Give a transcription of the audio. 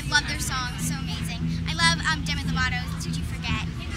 I love their songs, so amazing. I love Demi Lovato's Did You Forget?